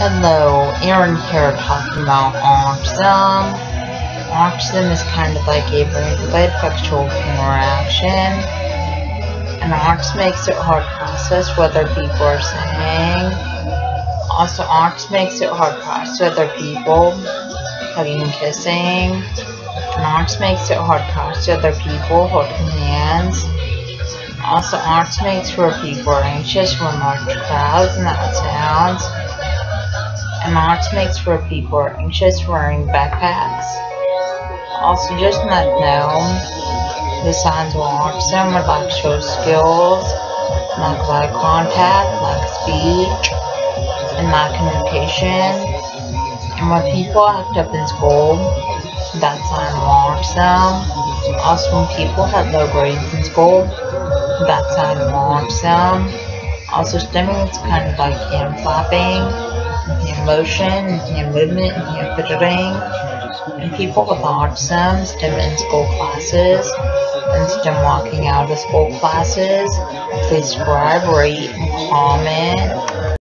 Hello, Aaron here talking about autism. Autism is kind of like a brain-related factual interaction, and autism makes it hard to process what other people are saying. Also, autism makes it hard to process other people hugging and kissing, and autism makes it hard to process other people holding hands. Also, autism makes where people are anxious when large crowds and loud sounds. And autism makes where people are anxious wearing backpacks. Also, just not know the signs of autism would like show skills, lack of eye contact, lack of speech, and lack of communication. And when people act up in school, that's a sign of autism. Also, when people have low grades in school, that's a sign of autism. Also, stimming is kind of like hand flapping, hand motion, hand movement, and hand fidgeting. And people with autism stim in school classes and stim walking out of school classes. Please subscribe, rate, and comment.